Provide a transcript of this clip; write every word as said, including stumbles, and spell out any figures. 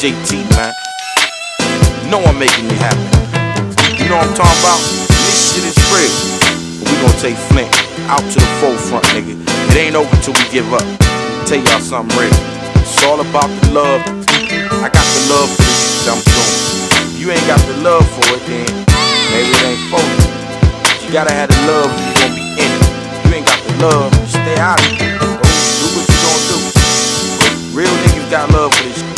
J T, man. You know I'm making it happen. You know what I'm talking about? This shit is real. But we gonna take Flint out to the forefront, nigga. It ain't over till we give up. Tell y'all something real. It's all about the love. I got the love for this shit I'm doing. If you ain't got the love for it, then maybe it ain't for you. You gotta have the love if you gonna be in it. If you ain't got the love, stay out of it. Go do what you gonna do. But real niggas got love for this shit.